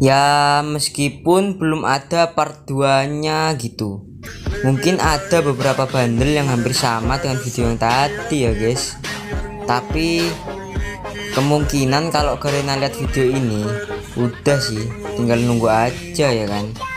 Ya meskipun belum ada part 2 nya gitu, mungkin ada beberapa bundle yang hampir sama dengan video yang tadi ya guys. Tapi kemungkinan kalau kalian lihat video ini udah sih, tinggal nunggu aja ya kan.